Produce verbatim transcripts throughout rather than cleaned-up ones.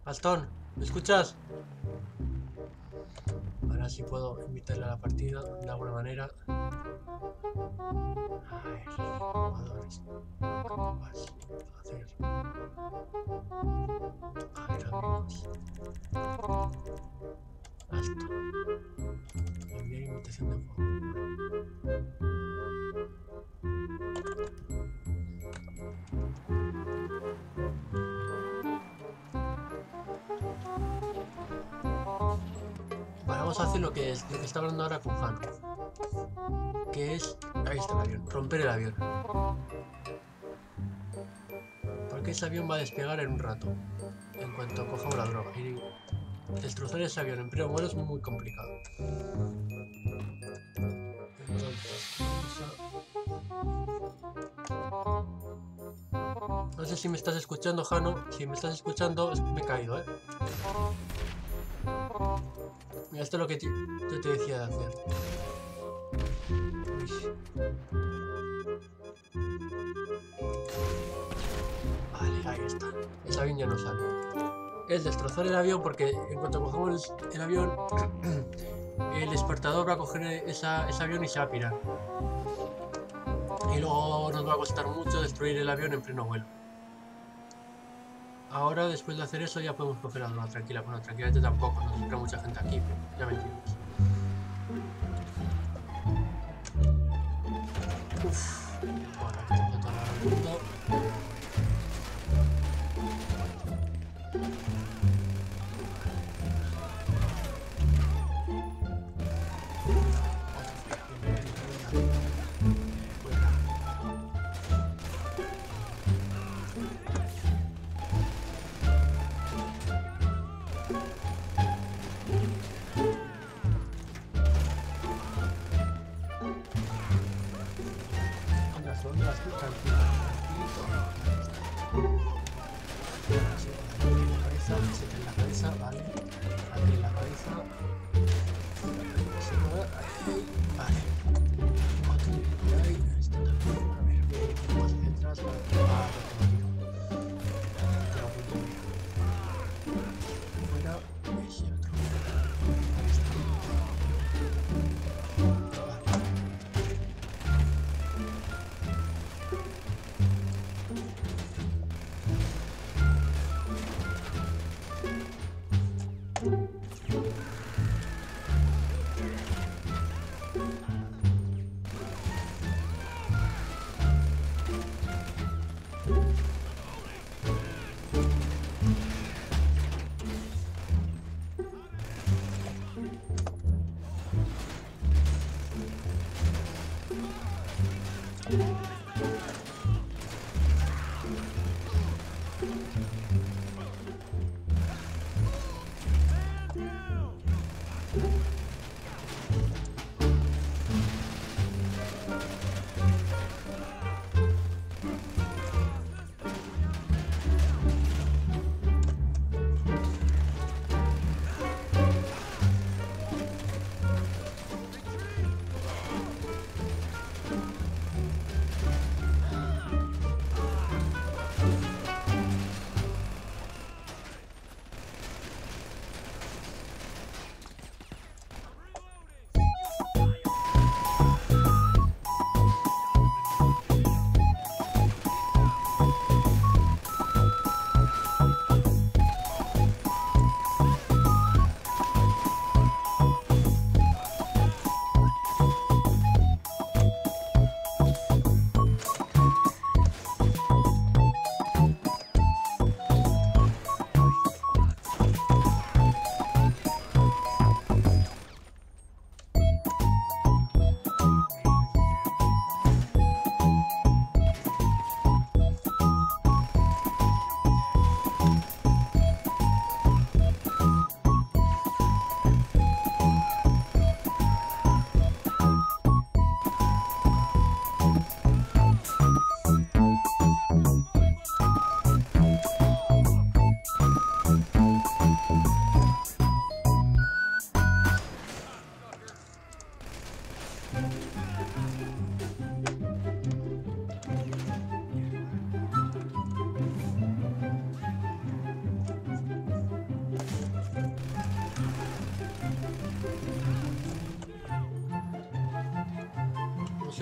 Gastón, ¿me escuchas? Ahora sí puedo invitarle a la partida de alguna manera. A ver, jugadores. ¿Cómo vas a hacer? A ver, amigos. Esto. Enviar invitación de juego. Vale, vamos a hacer lo que es lo que está hablando ahora con Jano. Que es. Ahí está el avión. Romper el avión. Porque ese avión va a despegar en un rato. En cuanto cojamos la droga. Y destrozar ese avión en pleno vuelo es muy complicado. No sé si me estás escuchando, Jano. Si me estás escuchando, me he caído, ¿eh? Mira, esto es lo que te, yo te decía de hacer. Uy. Vale, ahí está. Ese avión ya no sale. Es destrozar el avión porque en cuanto cogemos el, el avión, el despertador va a coger esa, ese avión y se va a pirar. Y luego nos va a costar mucho destruir el avión en pleno vuelo. Ahora, después de hacer eso, ya podemos coger la droga tranquila. Bueno, tranquilamente tampoco, nos entra mucha gente aquí, pero ya me entiendes. Uff, bueno, aquí tengo todo el mundo.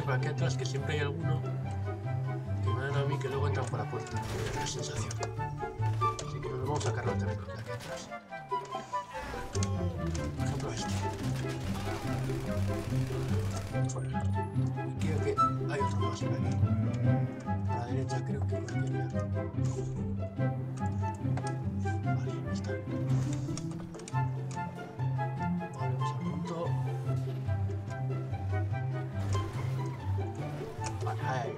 por aquí atrás, que siempre hay alguno que me dan a mí que luego entran por la puerta. Es la sensación. Así que nos vamos a sacar la tercera de aquí atrás. Por ejemplo este. Fuera. Y creo que hay otro más por aquí. A la derecha creo que por aquí había. Vale, ahí está. Volvemos al punto. Vale, ahí.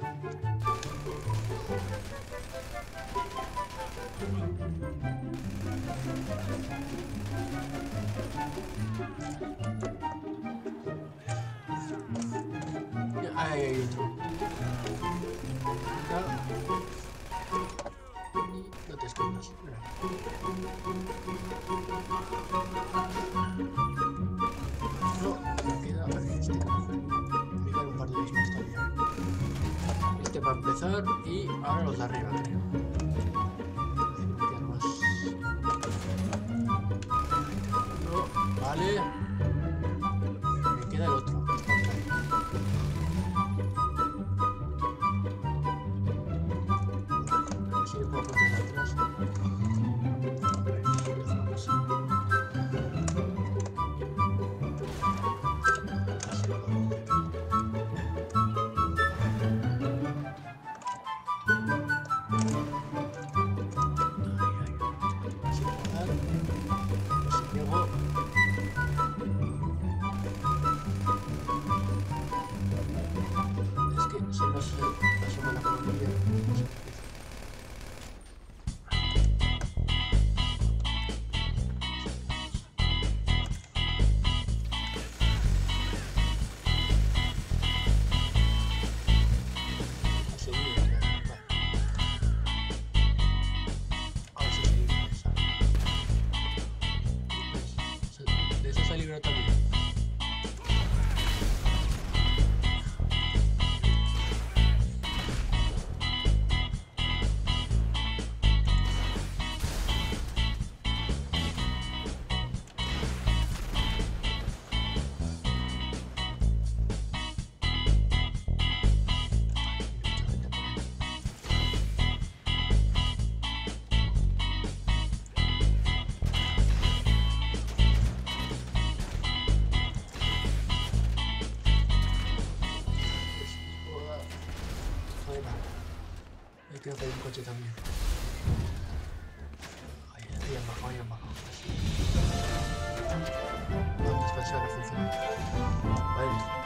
Ahí hay otro. Y no te escondas. Mira. No, me queda. A ver, este. Me quedan un par de ellos más todavía. Este para empezar y ahora los de arriba, creo. Me quedan más. No, vale. Me queda el otro. Creo que hay un coche también. Ahí, ahí han bajado, ahí han bajado. No, la expansión no funciona. Vale.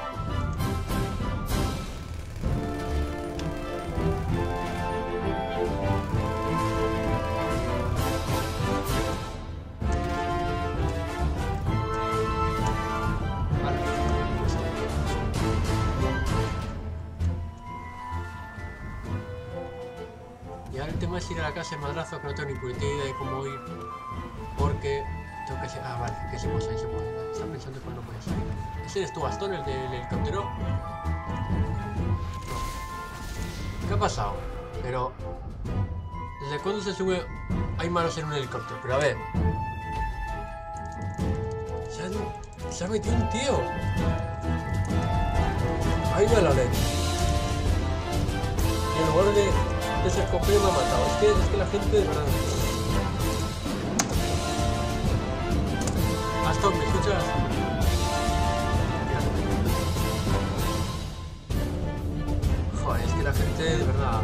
Es ir a la casa de madrazo, que no tengo ni puta idea de cómo ir, porque tengo que ser. Ah, vale, que seguimos ahí, seguimos ahí. Está pensando que no puede salir. ¿Ese eres tu bastón, el del helicóptero? No. ¿Qué ha pasado? Pero. ¿Desde cuándo se sube? Hay manos en un helicóptero, pero a ver. Se ha, se ha metido un tío. Ahí va la leche. Y en lugar de. Ese escopio me ha matado. Es que, es que la gente de verdad. Aston, ¿me escuchas? Joder, es que la gente de verdad.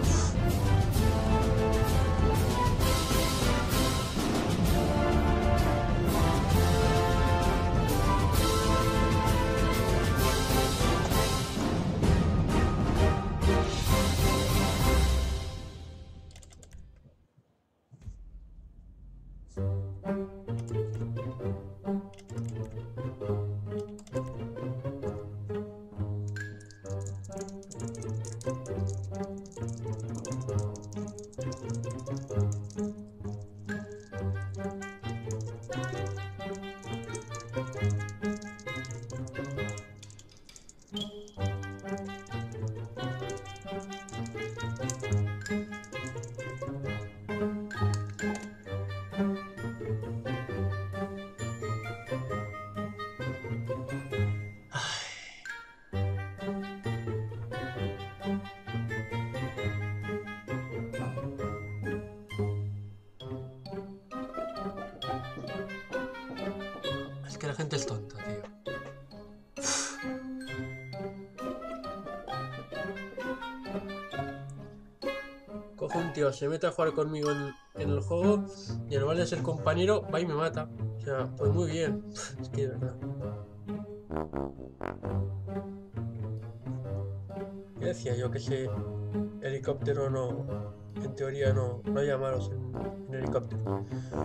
Es que la gente es tonta, tío. Coge un tío, se mete a jugar conmigo en, en el juego y en lugar de ser compañero, va y me mata. O sea, pues muy bien. Es que de verdad. ¿Qué decía yo? Que ese helicóptero no... En teoría no, no hay malos en, en helicóptero.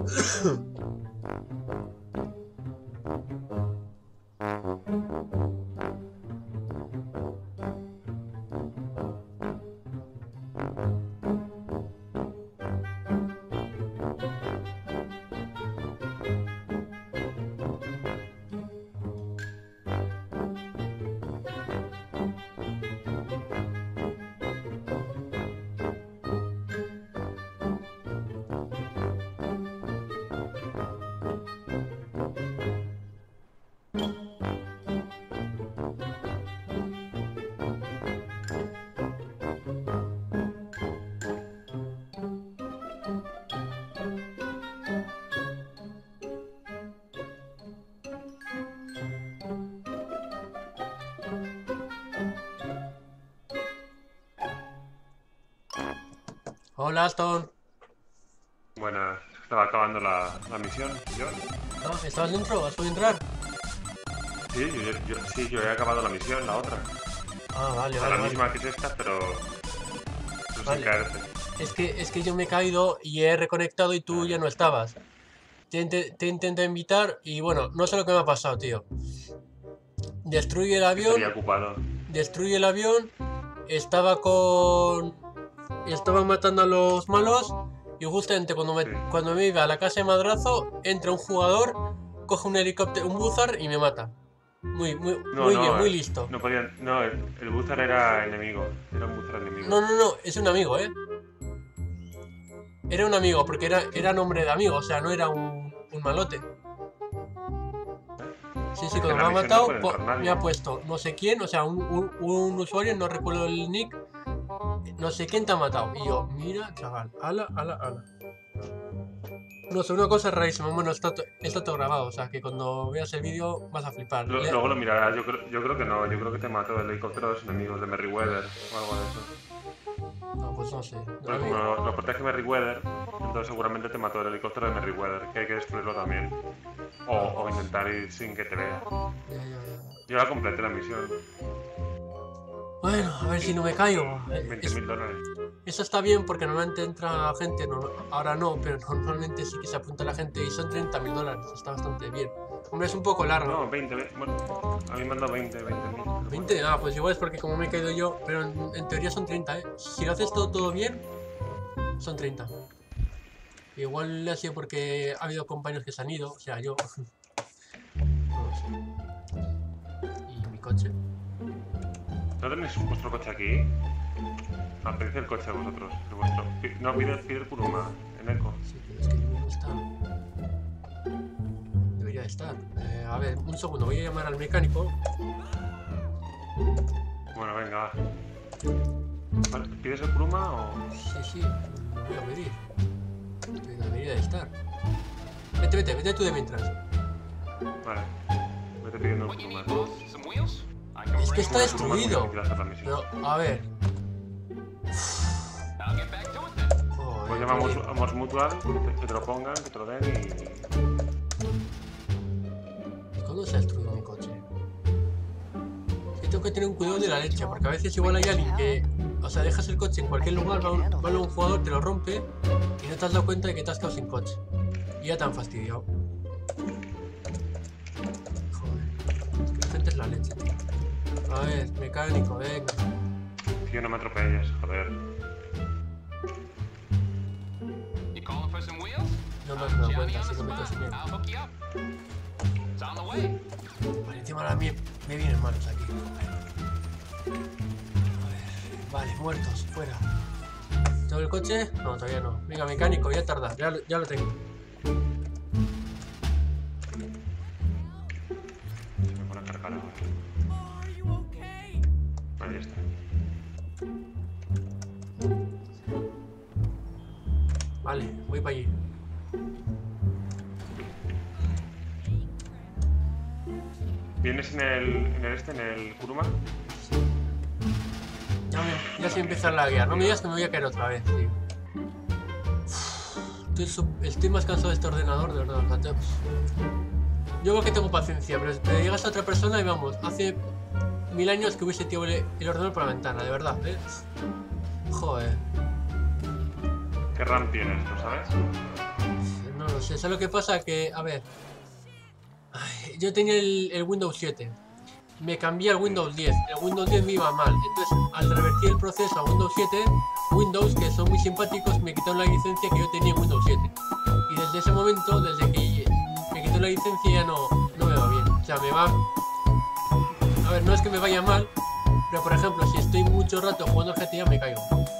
Hola, Aston. Buenas, estaba acabando la, la misión, yo. Ah, ¿estabas dentro? ¿Has podido entrar? Sí, yo, yo, sí, yo he acabado la misión, la otra. Ah, vale, O sea, vale, la vale. misma que es esta, pero... pero Vale. sin caerte. Es que, es que yo me he caído y he reconectado y tú ya no estabas. Te, te, te intenté invitar y bueno, no sé lo que me ha pasado, tío. Destruye el Estaría avión, ocupado. destruye el avión, estaba con... Estaba matando a los malos y justamente cuando me, Sí. cuando me iba a la casa de madrazo, entra un jugador, coge un helicóptero, un buzar y me mata. Muy, muy, No, muy bien, no, muy eh, listo. no podían... No, el, el Buzar era enemigo. Era un Buzar enemigo. No, no, no, es un amigo, ¿eh? Era un amigo, porque era, era nombre de amigo, o sea, no era un, un malote. Sí, sí, Es que cuando en me la ha misión no matado, puede po- entrar me nadie. ha puesto no sé quién, o sea, un, un, un usuario, no recuerdo el nick, no sé quién te ha matado. Y yo, mira, chaval, ala, ala, ala. No sé, una cosa rarísima. Bueno, está, to- está todo grabado, o sea, que cuando veas el vídeo vas a flipar. Lo- Le- luego lo mirarás, yo creo, yo creo que no, yo creo que te mató el helicóptero de los enemigos de Merryweather o algo de eso. No, pues no sé. A Porque mí- como lo, lo protege Merryweather, entonces seguramente te mató el helicóptero de Merryweather, que hay que destruirlo también. O, o intentar ir sin que te vea. ya, ya, ya. Yo la completé la misión. Bueno, a ver si no me caigo. Eh, veinte es- mil dólares. Eso está bien porque normalmente entra gente, no- ahora no, pero normalmente sí que se apunta la gente y son treinta mil dólares, está bastante bien. Hombre, es un poco largo. No, veinte, ve- bueno, a mí me han dado veinte, veinte mil. veinte, ah, pues igual es porque como me he caído yo, pero en, en teoría son treinta, ¿eh? Si lo haces todo, todo bien, son treinta. Igual ha sido porque ha habido compañeros que se han ido, o sea, yo... No lo sé. ¿Y mi coche? ¿No tenéis vuestro coche aquí? Ah, pedid el coche vosotros, el vuestro. Pi- No, pide, pide el Kuruma, en Eco. Sí, pero es que no está. Debería de estar. Eh, a ver, un segundo, voy a llamar al mecánico. Bueno, venga, va. Vale, ¿pides el Kuruma o...? Sí, sí, lo voy a pedir. Que debería de estar. Vete, vete, vete tú de mientras. Vale. Vete pidiendo el Kuruma. Es que está Bueno, el Kuruma es muy destruido. difícil hacer la misión. Pero, a ver. Pues Joder, llamamos tío. a Mos Mutual, que que te lo pongan, que te lo den y... ¿Cuándo se ha destruido mi coche? Es que tengo que tener un cuidado de la leche, porque a veces igual hay alguien que... O sea, dejas el coche en cualquier lugar, va un, va un jugador, te lo rompe y no te has dado cuenta de que te has quedado sin coche. Y ya te han fastidiado. Joder, es que la gente es la leche, tío. A ver, mecánico, venga. Tío, no me atropelles, joder. No me has dado cuenta, si no me quedo sin él. Vale, encima ahora me, me vienen malos aquí. A ver, vale, muertos, fuera. ¿Todo el coche? No, todavía no. Venga, mecánico, ya tarda, ya, lo- ya lo tengo. Se me pone a cargar ahora. Ahí está. Vale, voy para allí. ¿Vienes en el, en el este, en el Kuruma? Ya, me, ya se empieza a laguear. No me digas que me voy a caer otra vez, tío. Estoy, sub- estoy más cansado de este ordenador, de verdad. O sea, te- Yo creo que tengo paciencia, pero te llegas a otra persona y vamos, hace mil años que hubiese tirado el, el ordenador por la ventana, de verdad, ¿eh? Joder. ¿Qué RAM tienes, lo sabes? No lo sé, ¿sabes lo que pasa? Que, a ver... Ay, yo tenía el, el Windows siete. Me cambié al Windows diez. El Windows diez me iba mal. Entonces, al revertir el proceso a Windows siete, Windows, que son muy simpáticos, me quitaron la licencia que yo tenía en Windows siete. Y desde ese momento, desde que me quitó la licencia, ya no, no me va bien. O sea, me va... A ver, no es que me vaya mal, pero por ejemplo, si estoy mucho rato jugando al G T A, me caigo.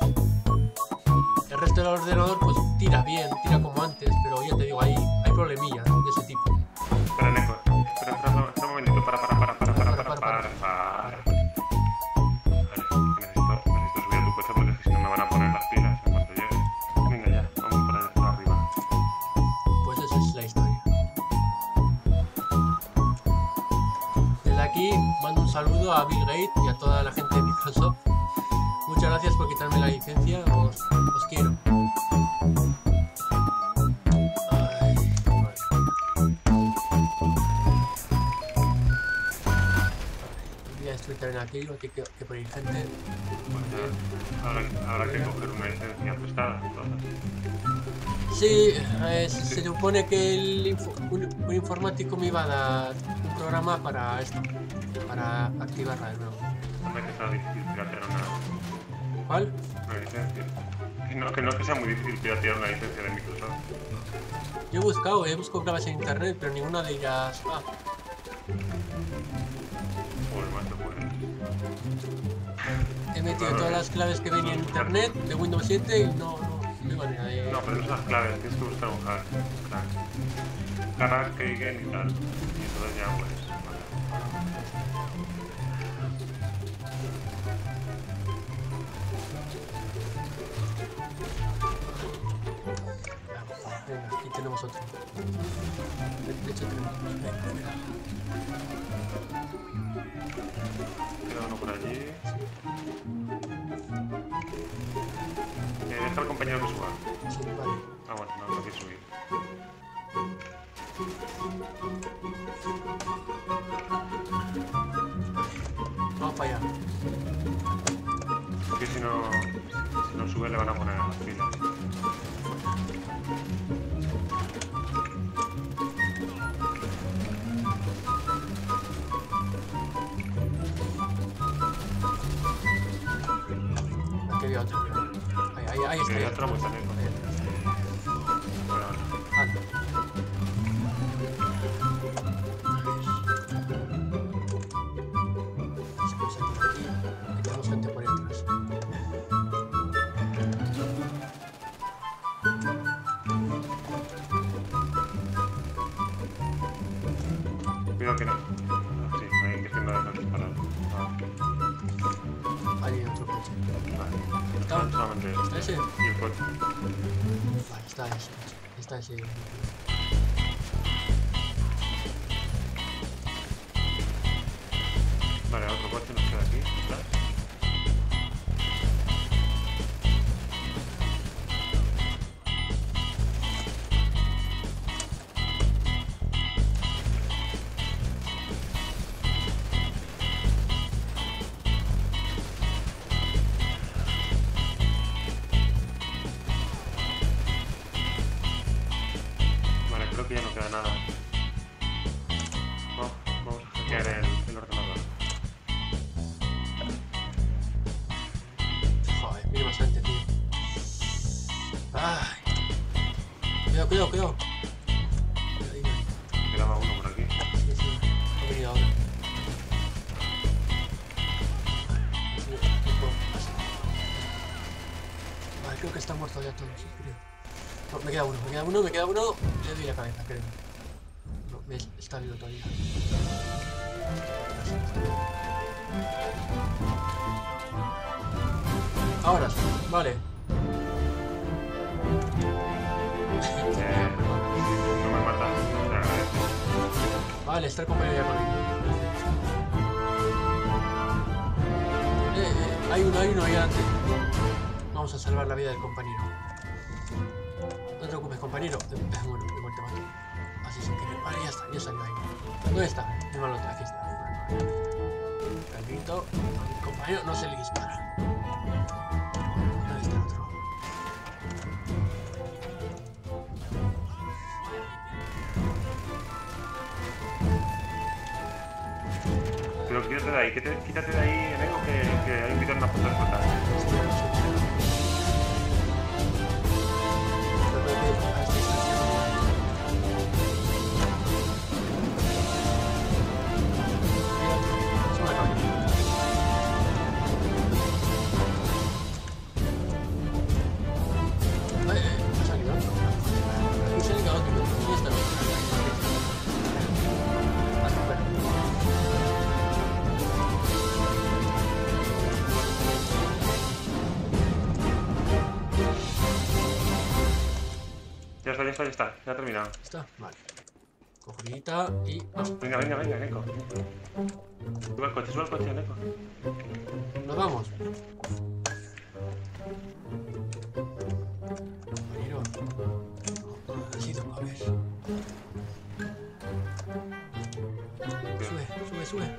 El resto del ordenador, pues tira bien, tira como antes, pero ya te digo, hay, hay problemillas de ese tipo. Espera, Neko. Espera, espera, espera, espera un momentito. Para, para, para, para, para, para, para, para. Vale, necesito, necesito subir a tu coche porque es que si no me van a poner las pilas en cuanto llegue. Venga ya, vamos para, para arriba. Pues esa es la historia. Desde aquí mando un saludo a Bill Gates y a toda la gente de Microsoft. Muchas gracias por quitarme la licencia, os, os quiero. Ay, vale. Voy a destruir también aquello, que, que, que por ir gente. Pues ya, habrá, habrá que coger una licencia prestada, entonces. Sí, eh, se supone que el info- un, un informático me iba a dar un programa para esto, para activarla de nuevo. Hombre, que sea difícil piratear una, ¿Cuál? una licencia. Que no, que no es que sea muy difícil piratear una licencia de Microsoft. Yo he buscado, he buscado claves en internet, pero ninguna de ellas. Ah, Joder, macho, pues. he metido todas las claves que venía en internet de Windows siete y no, no, no hay manera de. No, pero no son las claves, tienes que buscar un hack. Un crack. Carras, Keigen y tal. Y entonces ya, pues. Venga, aquí tenemos otro. De, de hecho, tenemos. Venga, venga. Queda uno por allí. Eh, deja al compañero que suba. Sí, vale. Ah, bueno, no, no quiere subir. Vamos para allá. Es que si no, si no sube le van a poner en las pilas. Aquí había otro. Ahí, ahí, ahí está. Que Ahí hay está. otra pues también. Ahí está. Bueno, Anda. Vamos a tirar aquí. Aquí tenemos gente por ahí atrás. cuidado que no. Ah, sí, ahí que es que no dejan disparar. Ah, Ahí hay otro coche. vale. ¿Está? Solamente ¿Está este. ese? Y el coche. Vale, está ese. Está ese. Vale, otro coche nos queda aquí. ¿Verdad? Vale, creo que ya no queda nada. Vamos, vamos a hackear el, el ordenador. Joder, mira más gente, tío. Ay. Cuidado, cuidado, cuidado. Ahí, ahí. Quedaba uno por aquí. Sí, sí. Ha venido ahora. Vale, no puedo pasar. Vale, creo que están muertos ya todos, sí, creo. No, me queda uno, me queda uno, me queda uno. Le doy la cabeza, creo. No, me está vivo todavía. Ahora sí, vale. Eh, no me matas, te agradezco. Vale, está el compañero ya conmigo. Hay uno, hay uno ahí antes. Vamos a salvar la vida del compañero. No te preocupes, compañero. Bueno, igual te mato. Así sin querer. Vale, ya está, ya salió ahí. ¿Dónde está? Mi mano, aquí está. Tranquilo. Mi compañero no se le dispara. ¿Dónde está el otro? Pero quítate de ahí, quítate, quítate de ahí, Eneco, que, que hay un vídeo en una foto de explotar. Ya está, ya está, ya está, ya ha terminado. ¿Está? Vale. Cogidita y... vamos. Venga, venga, venga, Eneco. Sube al coche, sube al coche, Eneco. Nos vamos. Compañero. No, necesito, a ver. Sube, sube, sube.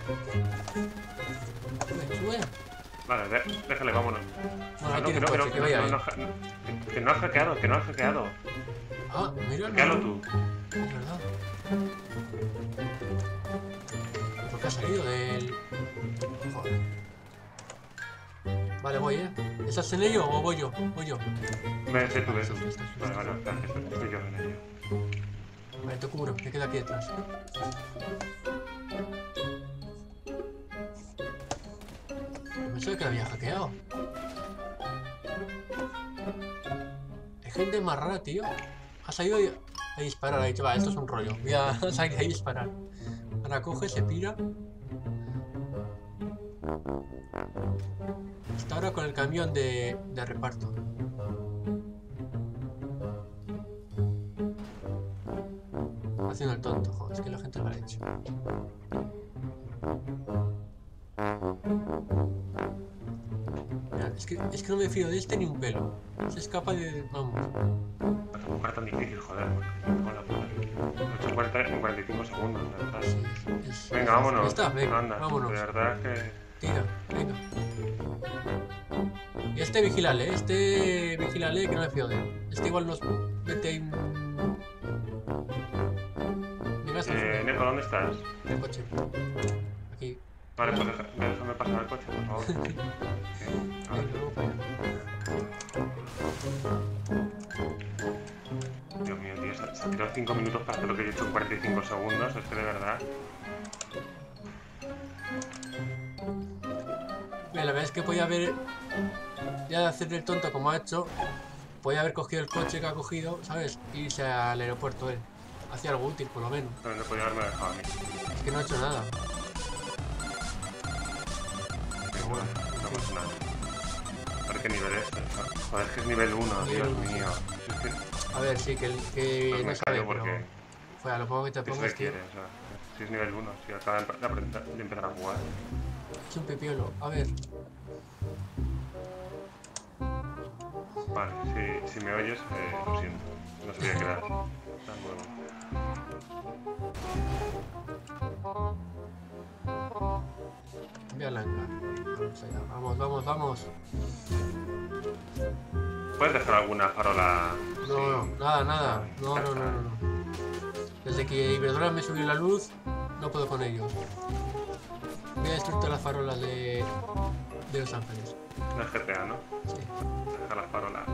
Sube, sube. Vale, de, déjale, vámonos. Bueno, ahí No, tiene que el no, coche, que que no, vaya no, ahí. no, no, que no has hackeado, que no has hackeado. Ah, mira, Hackealo no. tú. Es verdad. ¿Por qué ha salido del...? Joder. Vale, voy, ¿eh? ¿Estás en ello o voy yo? Voy yo. Me sé tú Vale, eso. sí, estás, Vale, estás. vale, gracias, estoy yo en ello. Vale, te cubro, me quedo aquí detrás. Pensaba que lo había hackeado. Hay gente más rara, tío. Ha salido a disparar, ha dicho, va, esto es un rollo. Voy a salir a disparar. Ahora coge, se pira. Está ahora con el camión de, de reparto. Haciendo el tonto, joder, es que la gente lo ha hecho. Mira, es que, es que no me fío de este ni un pelo. Se escapa de... vamos. Tampoco era tan difícil, joder. Con la puta. Lo he hecho en cuarenta, en cuarenta y cinco segundos, de verdad. Sí, es- Venga, es- vámonos. Ya está, venga, Anda, vámonos. de verdad que... Tira, venga. Y este vigilale, ¿eh? este vigilale que no me fío de él. Este igual nos mete ahí un... Venga, hasta Eh, el Neko, ¿dónde estás? el coche. Aquí. Vale, pues deja- déjame pasar el coche, por favor. Sí. A ver. Venga, luego para allá. Dios mío, tío, se, se tiró cinco minutos para hacer lo que yo he hecho en cuarenta y cinco segundos. Es que de verdad... Mira, la verdad es que podía haber... Ya de hacer el tonto como ha hecho, podía haber cogido el coche que ha cogido, ¿sabes? E irse al aeropuerto él. Hacía algo útil, por lo menos. Pero no podía haberme dejado a mí. Es que no ha hecho nada. Pero bueno, no pasa nada. A ver qué nivel es. Joder, es que es nivel uno, Dios mío. Es que A ver, sí, que, el, que pues no me sabe, callo pero... porque... Fue a lo poco que te ¿Qué se pongas, tío. requiere? O sea, si es nivel uno, si acaba de, de aprender- de empezar a jugar. Es un pipiolo. A ver. Vale, si, si me oyes, eh, lo siento. No sabía que eras tan nuevo. Envía la enga. Vamos allá. Vamos, vamos, vamos. ¿Puedes dejar alguna farola? No, no, sin- nada, nada. No, no, no, Descartar? no, no. Desde que Iberdrola me subió la luz, no puedo con ellos. Voy a destruir todas las farolas de, de Los Ángeles. No es G T A, ¿no? Sí. Deja las farolas.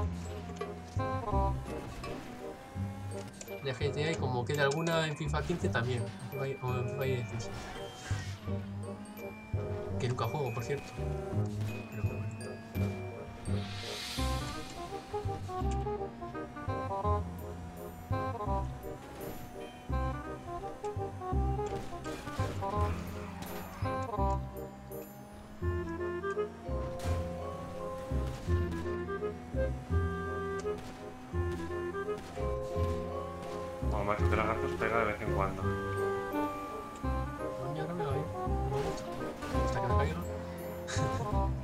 De G T A y como quede alguna en FIFA quince también. O en FIFA dieciséis. Que nunca juego, por cierto. Pero bueno. Como macho de lagartos pega de vez en cuando. Coño, ahora me va bien. No me gusta. Hasta que me caiga.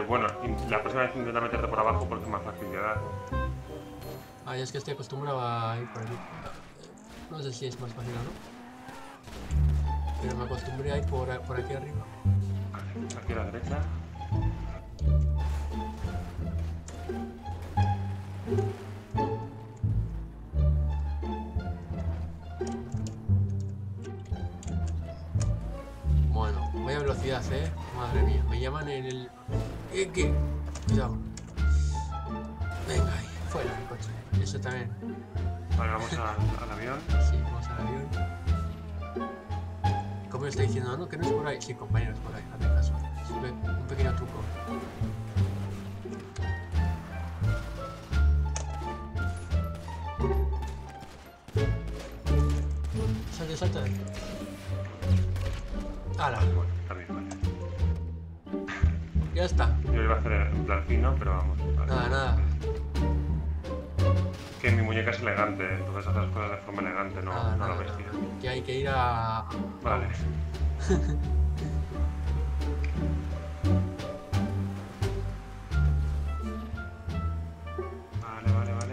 bueno, la próxima vez intenta meterte por abajo porque es más fácil llegar. Ah, ya es que estoy acostumbrado a ir por aquí. No sé si es más fácil o no. Pero me acostumbré a ir por, por aquí arriba. Vale, aquí a la derecha. Bueno, vaya velocidad, eh. Madre mía, me llaman en el... ¿Qué? ¿Qué? Cuidado. Venga, ahí, fuera el coche. Eso también. Vale, vamos al, al avión. Sí, vamos al avión. ¿Cómo le está diciendo? ¿No? ¿Que no es por ahí? Sí, compañero, es por ahí. Hazme caso. Es un, pe un pequeño truco. Salte, salta. ¡Hala! Bueno, también vale. Ya está. Yo iba a hacer en plan fino, pero vamos. Vale. Nada, nada. Que mi muñeca es elegante, entonces hace las cosas de forma elegante, no, Nada, no nada, la bestia. nada. Que hay que ir a... Vale. Vale, vale, vale.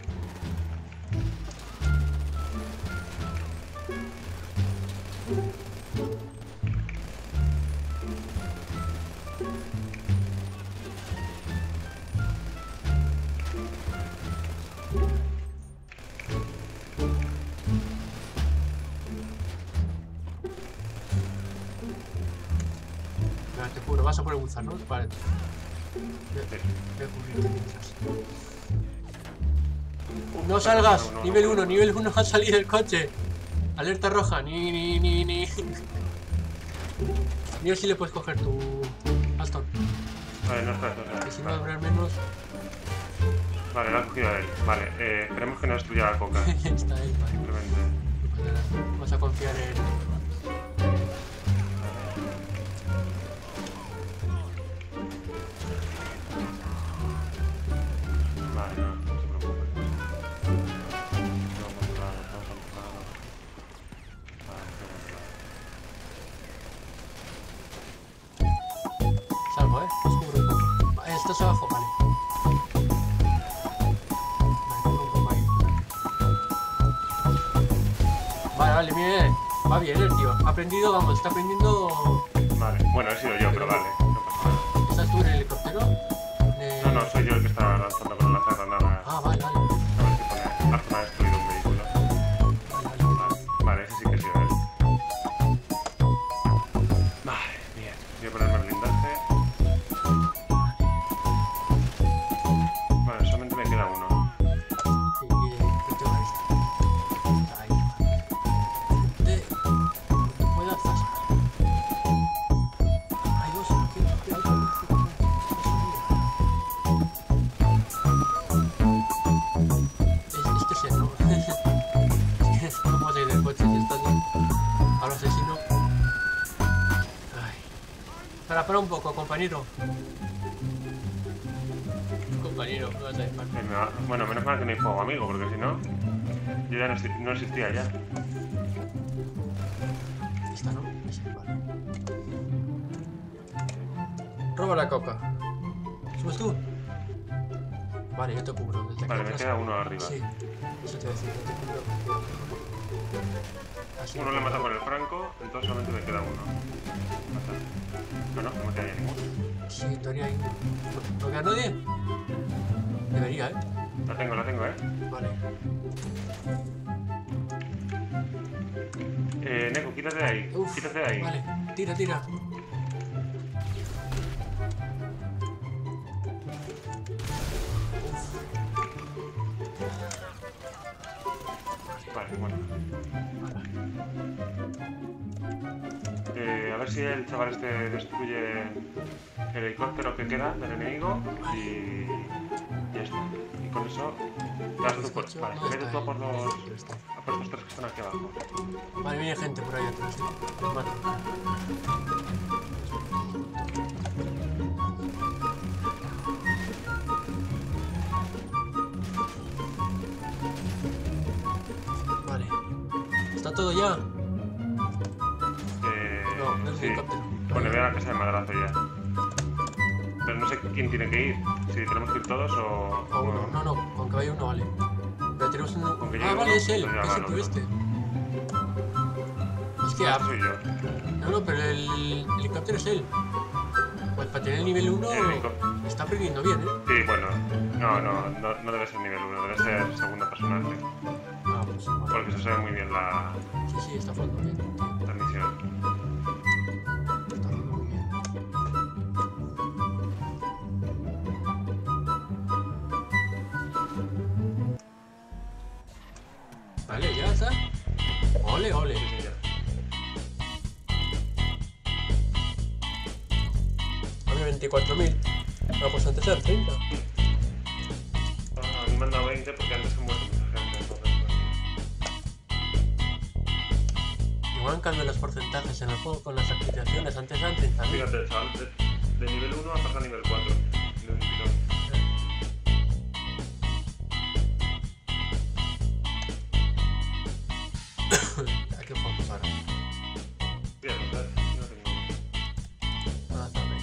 Venga, te juro, vas a poder buzar, ¿no? Vale. Sí. Voy a cubrirte mientras. No salgas, No, no, nivel no, uno, no. nivel uno ha salido el coche. Alerta roja, ni, ni, ni, ni. Mira si le puedes coger tu Aston, Vale, no, espera, espera, que si no espera. habrá menos. Vale, lo ha cogido a él. Vale, eh, esperemos que no destruya la coca. Ya está él, vale. Simplemente. Vamos a confiar en... Vale, no, no se preocupe. Todo controlado, todo controlado. Vale, todo controlado. Salgo, ¿eh? Os cubro un poco. Vale, estás abajo, vale. Vale, cubro un poco ahí. Vale, vale, bien. Va bien el tío. Ha aprendido, vamos, está aprendiendo... Vale, bueno, he sido yo, pero vale. No pasa nada. ¿Estás tú en el helicóptero? Eh, No, no, soy yo el que está lanzando con la granada. Ah, vale, vale. A ver si pone Arma ha destruido un vehículo. Vale, vale. Vale, vale, ese sí que ha sido él. Vale, bien. Voy a ponerme blindaje. Vale, solamente me queda uno. Sí, eh, lo tengo ahí. Ahí. De... Puedo hacer. Hay dos. ¿Qué? ¿Qué? Hay dos. Es, este es él, ¿no? Es que no vamos a ir del coche si estás al asesino. Ay. Para, para un poco, compañero. Compañero, no vas a disparar. Eh, me va- Bueno, menos mal que no hay fuego amigo, porque si no, yo ya no, exi- no existía ya. Esta no, esa, vale. Roba la coca. ¿Subes tú? Vale, yo te cubro. Desde aquí Vale, me atrás. queda uno arriba. Sí, eso te voy a decir, yo te cubro. Así. Uno le mata con el franco, entonces solamente me queda uno. Mata. No, no, no me queda ya ninguno. Sí, en teoría hay... ¿No, ¿no queda nadie? Debería, ¿eh? La tengo, la tengo, ¿eh? Vale. Eh, Neko, quítate de ahí. Uf, Quítate de ahí. Vale, tira, tira. Uf, Vale, bueno. vale. Eh, a ver si el chaval este destruye el helicóptero que queda del enemigo y ya está. Y con eso vas tú por... Vale, ¿Dónde vete está tú a por él? los... Ahí está. a por estos tres que están aquí abajo. Vale, viene gente por ahí atrás, ¿eh? Los mato. Vale. ¿Está todo ya? Eh, No, no es sí. helicóptero. Bueno, ve a la casa de madrazo ya. Pero no sé quién tiene que ir. Si tenemos que ir todos o... O uno. No, no, con que vaya uno vale. Pero tenemos un... Con que Ah, llegue vale, uno, es él. pues ya Es va el el que otro. viste. Hostia, No, soy yo. no, no, pero el helicóptero es él. Pues para tener el nivel uno El helicóptero. está aprendiendo bien, ¿eh? Sí, bueno. No, no, no, no debe ser nivel uno, debe ser segundo personaje. Ah, pues vale. Porque se sabe muy bien la, Sí, sí, está jugando bien. la misión. Está jugando muy bien. Vale, ya está. Ole, ole. Sí, sí, ya. Vale, veinticuatro mil. Ah, pues antes eran treinta. Ah, a mí me han dado veinte porque antes se muere mucha gente, entonces pues... Igual han cambiado los porcentajes en el juego con las actualizaciones. Antes eran treinta mil. Fíjate, chaval, de, de nivel uno ha pasado a nivel cuatro. De un tirón. ¿A qué jugamos ahora? Bien, no sé, no tengo... Ah, también.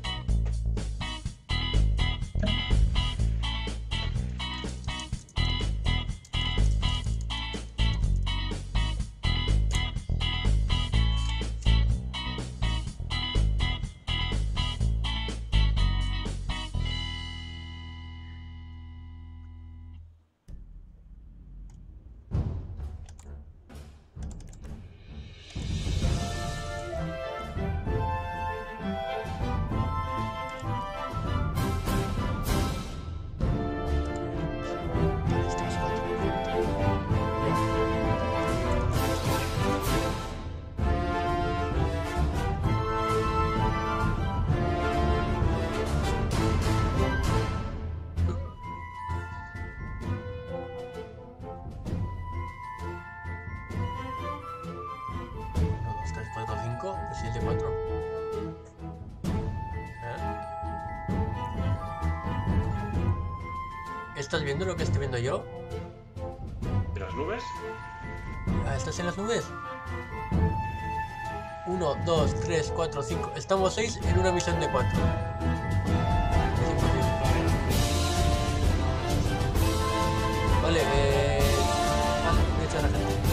Estos cuatro. uno, dos, tres, cuatro, cinco, siete, cuatro. ¿Estás viendo lo que estoy viendo yo? ¿Y las nubes? Ah, ¿estás en las nubes? uno, dos, tres, cuatro, cinco. Estamos seis en una misión de cuatro. Es imposible. Vale, eh... Vale, voy a echar a la gente.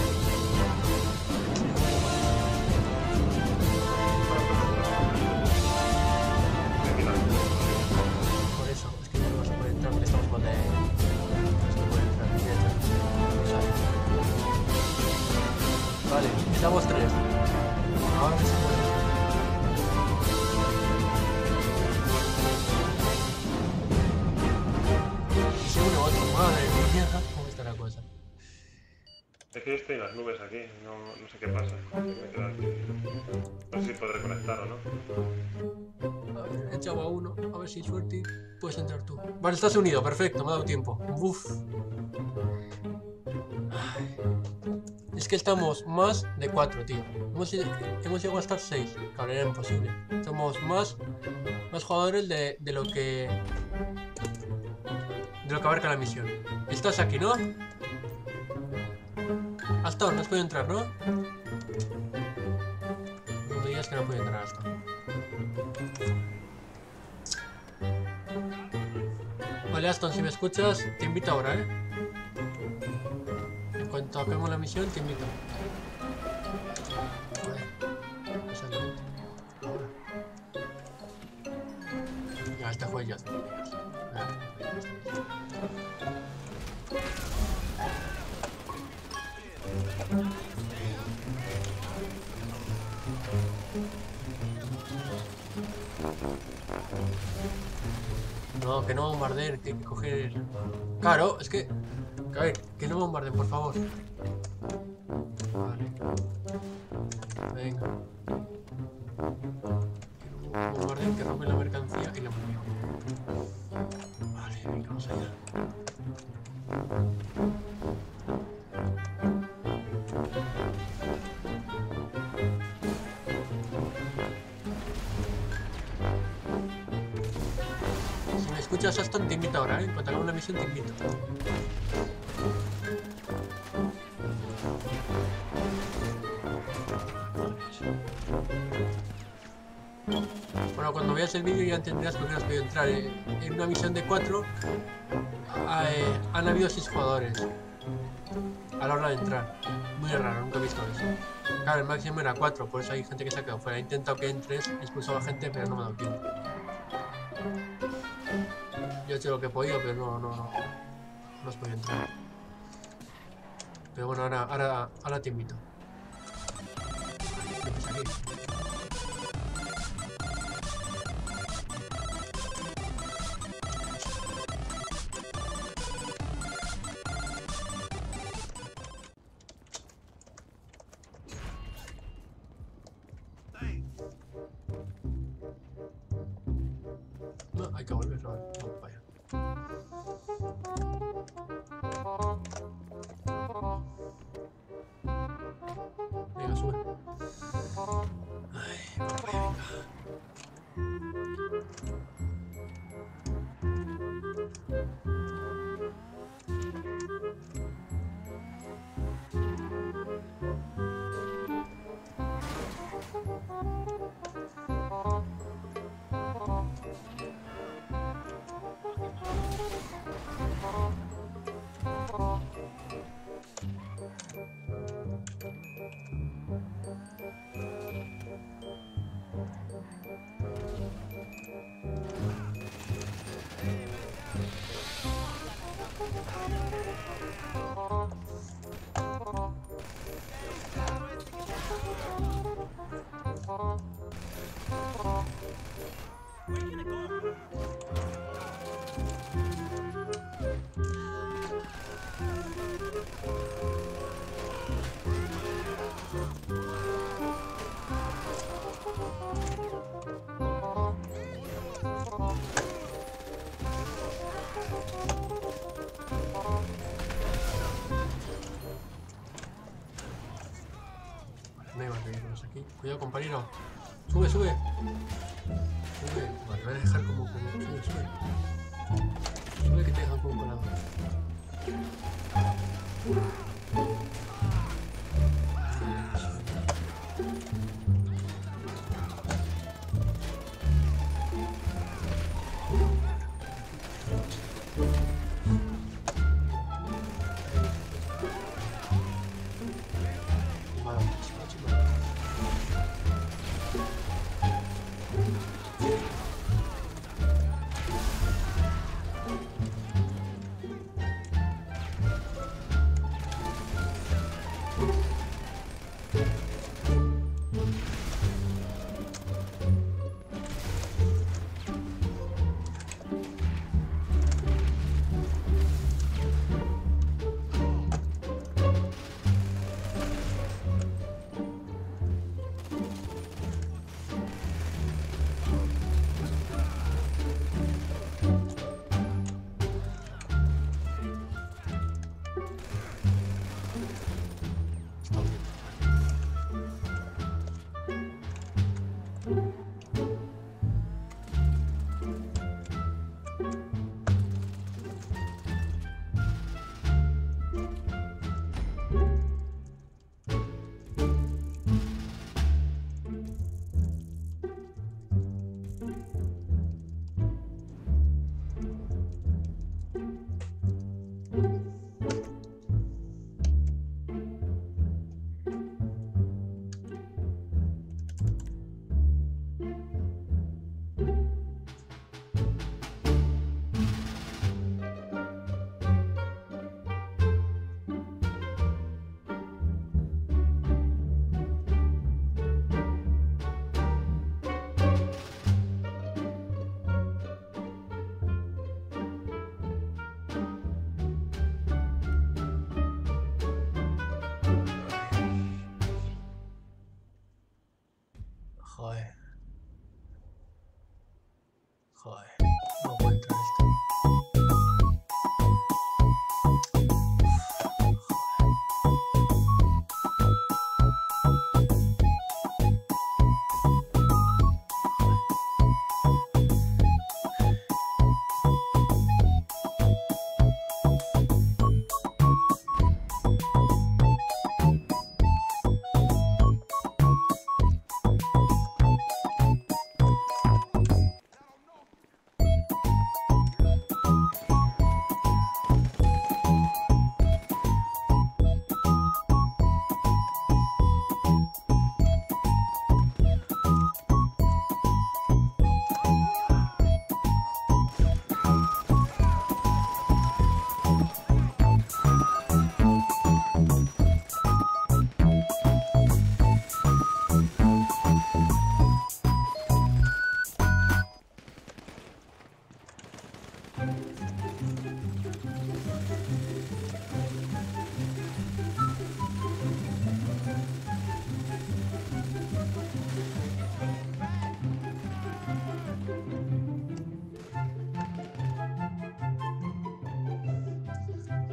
Por eso, es que no se puede entrar, porque estamos con de... No se puede entrar, voy a echar. Vale, estamos tres. Ahora sí se puede. Y se une otro, madre mía, ¿cómo está la cosa? Es que yo estoy en las nubes aquí, no, no sé qué pasa. Me he quedado aquí. No sé si podré conectar o no. A ver, he echado a uno, a ver si suerte puedes entrar tú. Vale, estás unido, perfecto, me ha dado tiempo. Uf. Ay. Es que estamos más de cuatro, tío. Hemos, hemos llegado a estar seis. Cabrón, era imposible. Somos más, más jugadores de, de lo que... De lo que abarca la misión. Estás aquí, ¿no? Hasta ahora no has podido entrar, ¿no? No me digas que no puedo entrar hasta. Vale, Aston, si me escuchas, te invito ahora, ¿eh? En cuanto acabemos la misión, te invito. Vale. Esa es la mente. Ahora. Ya, este juego ya está. No, que no bombarden, que hay que coger... Claro, es que... A ver, que no bombarden, por favor. Vale. Venga. Que no bombarden, que roben la mercancía y la munición. Vale, venga, vamos allá. Si me escuchas, Aston, te invito ahora, ¿eh? En cuanto hagamos la misión, te invito. Bueno, Pero cuando veas el vídeo ya entenderás por qué no has podido entrar. En una misión de cuatro eh, han habido seis jugadores a la hora de entrar. Muy raro, nunca he visto eso. Claro, el máximo era cuatro, por eso hay gente que se ha quedado fuera. He intentado que entres, he expulsado a gente, pero no me ha dado tiempo. Yo he hecho lo que he podido, pero no, no, no, no has podido entrar. Pero bueno, ahora, ahora, ahora te invito. ¿Qué pasa aquí? No, hay que volver, no, no, vaya. Venga, sube. Ay, vamos, venga. No hay más vehículos aquí. Cuidado, compañero. Sube, sube. Sube. Vale, voy a dejar como... como... Sube, sube. Sube que te dejan como parado.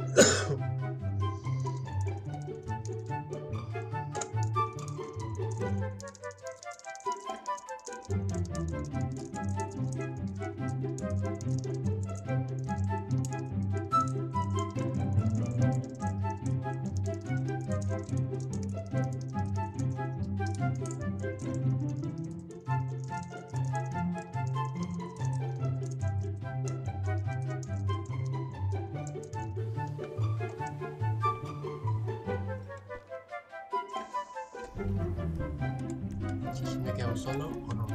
Si me he quedado solo o no.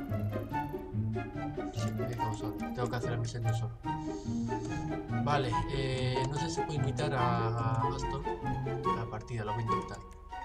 Si me he quedado solo. Tengo que hacer la misión yo solo. Vale, eh, no sé si puedo invitar a, a Aston a la partida, lo voy a intentar.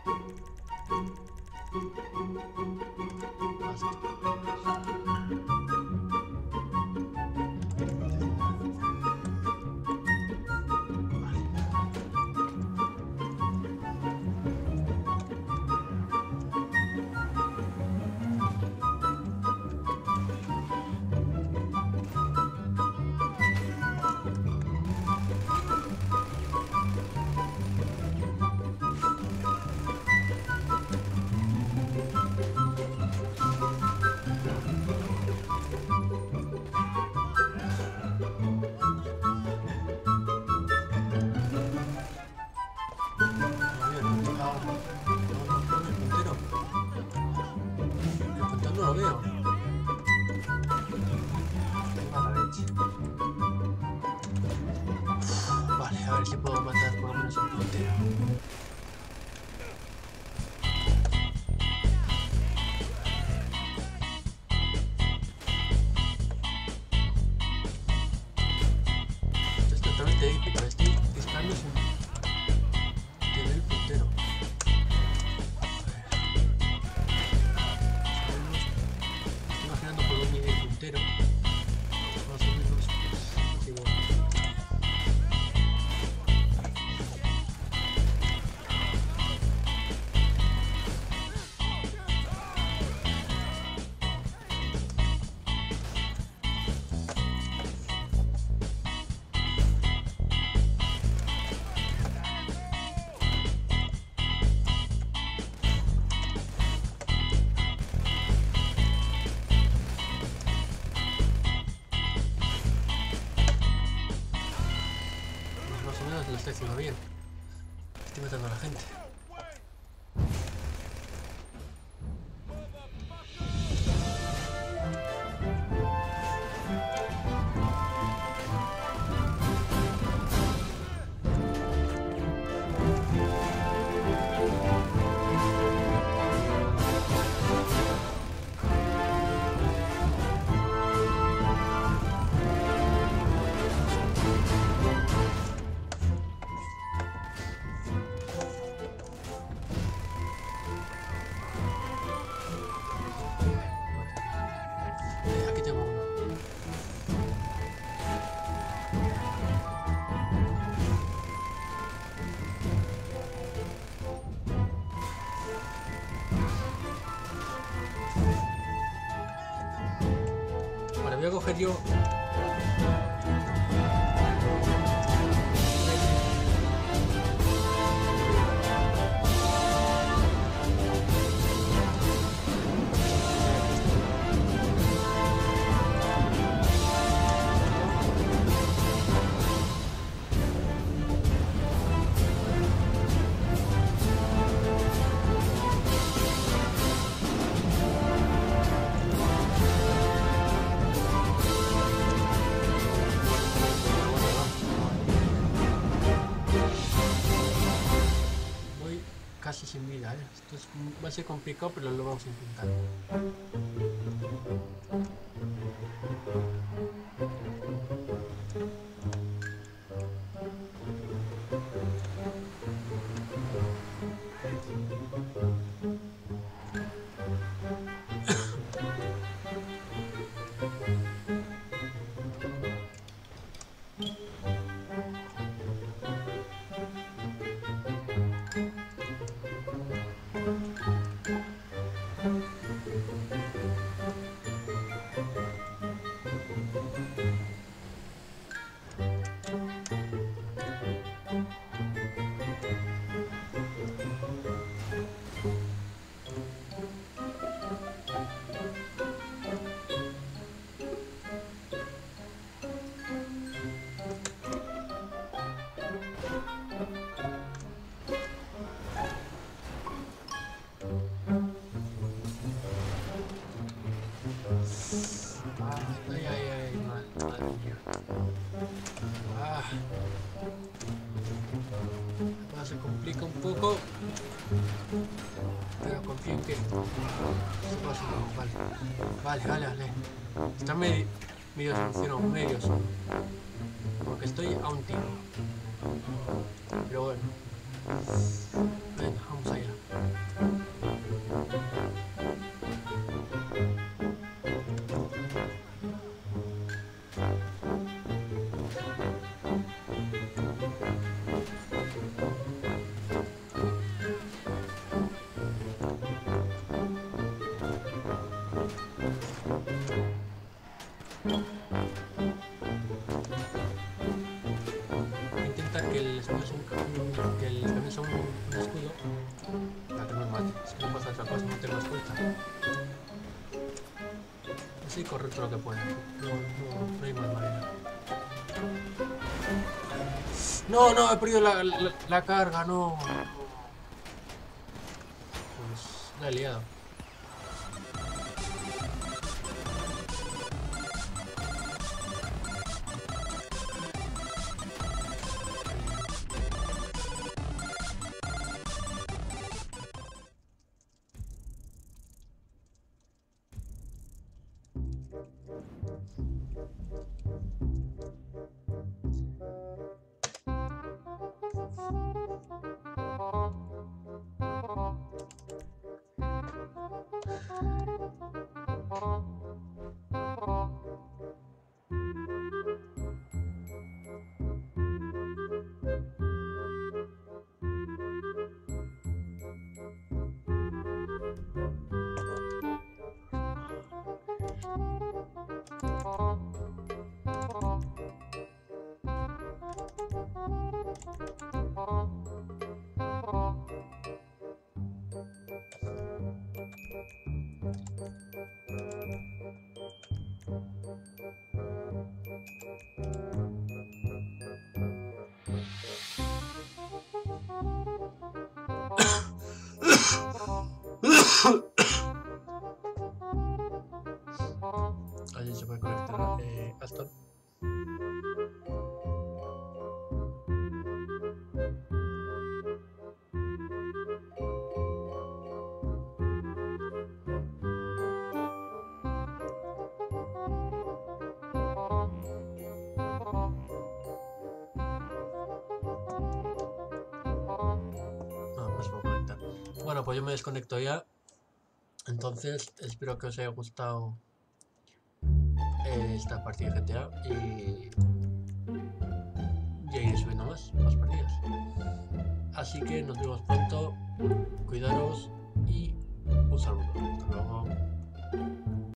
Lo estoy haciendo bien. Estoy matando a la gente. Voy a coger yo. Casi sin vida, ¿eh? Esto es, va a ser complicado, pero lo vamos a intentar. poco, pero confío en que... Vale, vale, vale, vale. Está medio, medio solucionado, medio solo. Porque estoy a un tiro. Pero bueno. Venga, vamos allá. Intentar que el escudo sea un, que el cambio sea un, un escudo para que no me mate. Si no pasa otra cosa, no tengo escucha. Así correr todo lo que pueda. No, no, no hay más manera. No, no, he perdido la, la, la carga, no. Pues la he liado. Allí se puede conectar eh, Aston. No, no se puede conectar. Bueno, pues yo me desconecto ya. Entonces, espero que os haya gustado esta partida de G T A y ya iré subiendo más, más partidas. Así que nos vemos pronto, cuidaros y un saludo. Hasta luego.